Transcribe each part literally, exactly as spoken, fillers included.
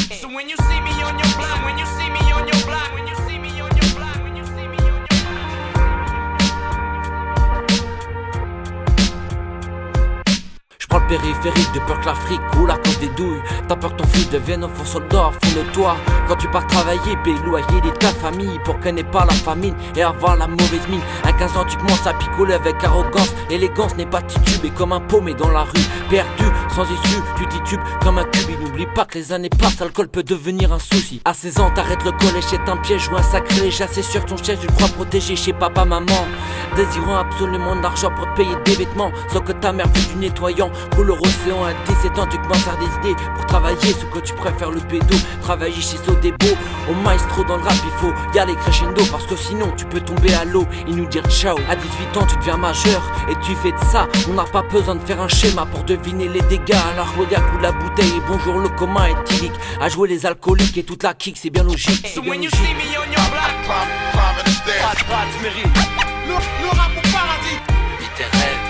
So when you see me on your block, when you see me on your block, when you see me on your block, when you see me on your J'prends le périphérique de peur que l'Afrique coule à cause des douilles. T'as peur que ton fils devienne un faux soldat au fond de toi. Quand tu pars travailler, paye le loyer de ta famille pour qu'elle n'ait pas la famine et avoir la mauvaise mine. À quinze ans tu commences à picoler avec arrogance. L'élégance n'est pas titubé comme un paumé dans la rue. Perdu, sans issue, tu titubes comme un cube. N'oublie pas que les années passent, l'alcool peut devenir un souci. À seize ans t'arrêtes le collège, c'est un piège ou un sacré. Chassé sur ton siège, tu crois protégé chez papa, maman. Désirant absolument de l'argent pour te payer des vêtements. Sauf que ta mère fait du nettoyant. Couleur océan à dix-sept ans, tu commences à avoir des idées pour travailler ce que tu préfères, le pédo. Travailler chez Sodebo, au maestro dans le rap, il faut y aller crescendo. Parce que sinon tu peux tomber à l'eau et nous dire ciao. À dix-huit ans tu deviens majeur et tu fais de ça. On n'a pas besoin de faire un schéma pour deviner les dégâts. Alors regarde où la bouteille et bonjour le commun éthylique. À jouer les alcooliques et toute la kick, c'est bien logique. So when you see me on your block, tu mérites le rap au paradis. Vis tes rêves.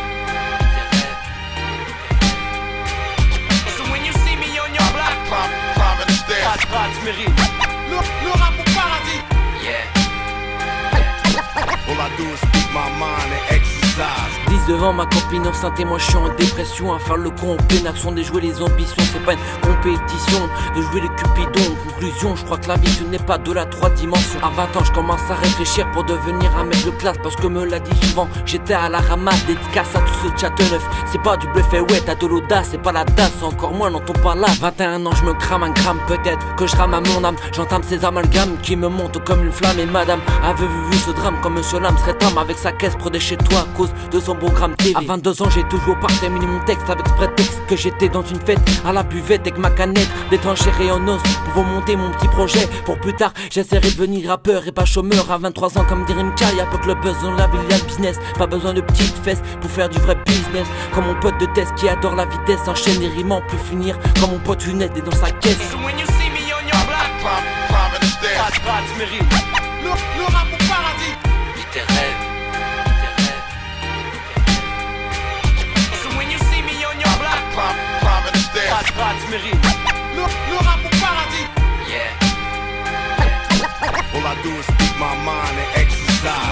Tu mérites le, le rap au paradis. Yeah. All I do is speak my mind and exercise. dix devant ma copine enceinte et moi je suis en dépression. À faire le con, en pleine action, déjouer les ambitions. C'est pas une compétition de jouer les cupidons. Conclusion, je crois que la vie ce n'est pas de la trois dimensions. À vingt ans je commence à réfléchir pour devenir un mec de classe. Parce que me l'a dit souvent, j'étais à la ramasse. Dédicace à tout ce Châteauneuf. C'est pas du bluff et ouais, t'as de l'audace. C'est pas la dasse, encore moins dans ton palace. vingt et un ans je me crame un gramme, peut-être que je rame à mon âme. J'entame ces amalgames qui me montent comme une flamme. Et madame avait vu, vu ce drame comme monsieur Lame serait homme avec sa caisse près de chez toi à cause de son programme T V. À vingt-deux ans j'ai toujours pas terminé mon texte avec ce prétexte que j'étais dans une fête à la buvette avec ma canette d'étanche et en os pour vous monter mon petit projet. Pour plus tard j'essaierai de devenir rappeur et pas chômeur. À vingt-trois ans comme dirait Mka, y'a pas que le buzz dans la ville, y'a le business. Pas besoin de petites fesses pour faire du vrai business. Comme mon pote de test qui adore la vitesse, enchaîne les rimes en plus finir. Comme mon pote Younes est dans sa caisse. So when you see me on your block, tu mérites le, le rap au paradis. Vis tes rêves. Tu mérites le, le rap au paradis. Yeah. All I do is speak my mind and exercise.